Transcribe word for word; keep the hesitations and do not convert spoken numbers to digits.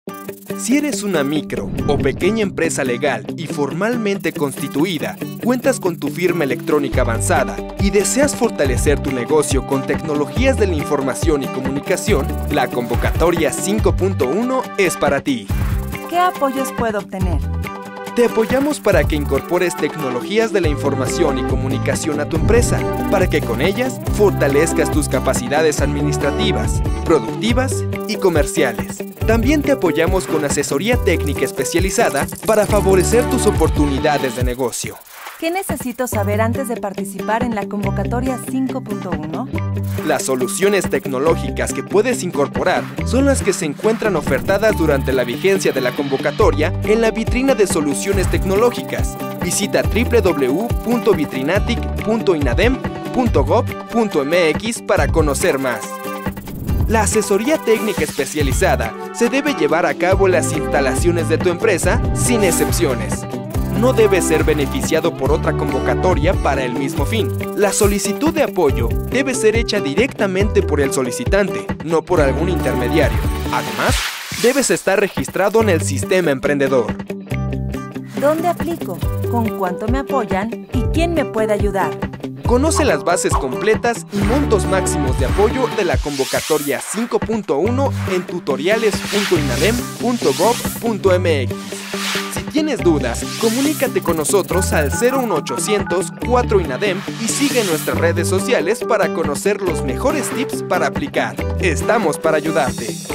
Si eres una micro o pequeña empresa legal y formalmente constituida, cuentas con tu firma electrónica avanzada y deseas fortalecer tu negocio con tecnologías de la información y comunicación, la convocatoria cinco punto uno es para ti. ¿Qué apoyos puedo obtener? Te apoyamos para que incorpores tecnologías de la información y comunicación a tu empresa, para que con ellas fortalezcas tus capacidades administrativas, productivas y comerciales. También te apoyamos con asesoría técnica especializada para favorecer tus oportunidades de negocio. ¿Qué necesito saber antes de participar en la convocatoria cinco punto uno? Las soluciones tecnológicas que puedes incorporar son las que se encuentran ofertadas durante la vigencia de la convocatoria en la vitrina de soluciones tecnológicas. Visita w w w punto vitrinatic punto inadem punto gob punto m x para conocer más. La asesoría técnica especializada se debe llevar a cabo en las instalaciones de tu empresa sin excepciones. No debe ser beneficiado por otra convocatoria para el mismo fin. La solicitud de apoyo debe ser hecha directamente por el solicitante, no por algún intermediario. Además, debes estar registrado en el sistema emprendedor. ¿Dónde aplico? ¿Con cuánto me apoyan? ¿Y quién me puede ayudar? Conoce las bases completas y montos máximos de apoyo de la convocatoria cinco punto uno en tutoriales punto inadem punto gob punto m x. Si tienes dudas, comunícate con nosotros al cero uno ochocientos cuatro INADEM y sigue nuestras redes sociales para conocer los mejores tips para aplicar. Estamos para ayudarte.